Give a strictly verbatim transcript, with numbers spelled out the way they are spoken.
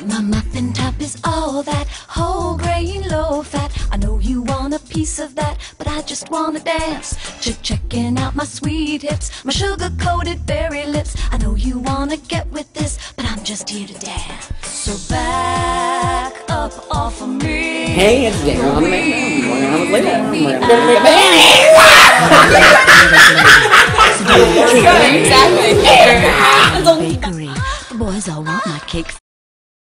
My muffin top is all that whole grain, low fat. I know you want a piece of that, but I just wanna dance. Ch checking out my sweet hips, my sugar-coated berry lips. I know you wanna get with this, but I'm just here to dance. So back up off of me. Hey, it's Daniel on the man. We're on with Leila. Bakery. The boys all want my cake.